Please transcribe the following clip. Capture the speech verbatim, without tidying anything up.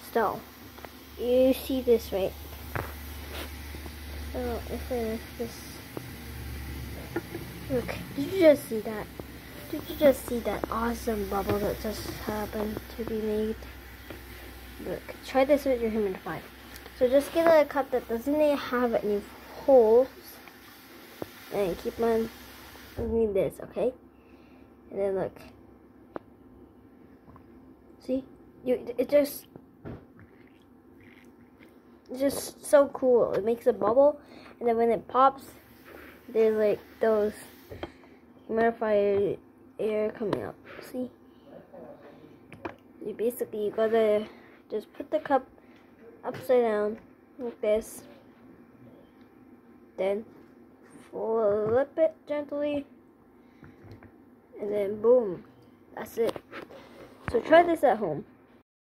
So, you see this, right? So, if I lift this, look, did you just see that? Did you just see that awesome bubble that just happened to be made? Look, try this with your humidifier. So just get a cup that doesn't have any holes, and keep on doing this, okay? And then look, see, you it just it's just so cool. It makes a bubble, and then when it pops, there's like those humidifier air coming out. See, you basically you gotta just put the cup upside down like this, then flip it gently, and then boom, that's it. So try this at home.